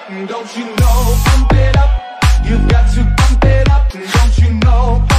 Don't you know? Pump it up. You've got to pump it up. Don't you know?